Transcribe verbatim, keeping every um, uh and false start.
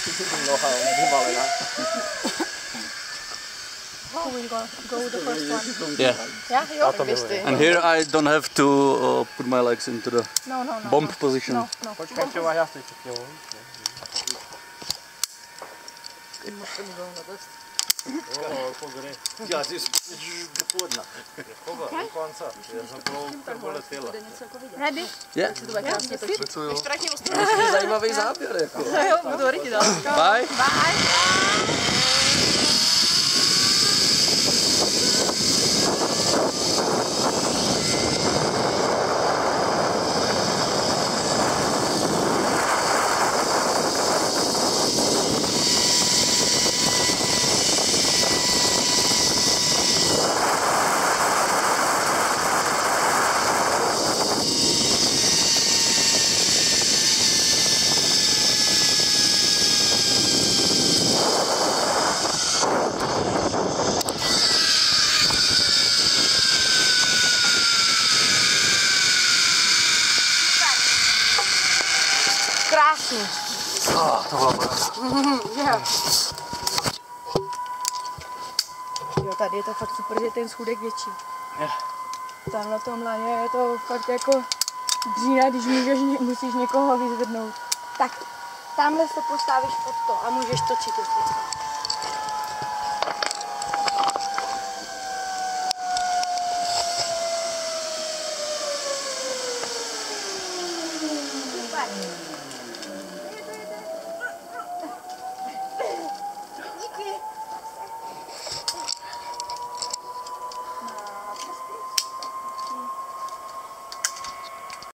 Noha vyvalená. Who will go, go the first one? Yeah. Yeah, you? And here I don't have to uh, put my legs into the No, no, no. bomb no. position. No, no. Počkej, třeba já si čeknu. Já si dopoledne. Ready? Yeah. Zajímavý záběr, jako. Jo, budu rychle dál. Bye. Bye. Krásně. Oh, to bylo paráda. Jo, tady je to fakt super, že ten schůdek větší. Yeah. Tam na tom laně je to fakt jako dřína, když můžeš, musíš někoho vyzvednout. Tak, tamhle se postavíš pod to a můžeš točit. Super.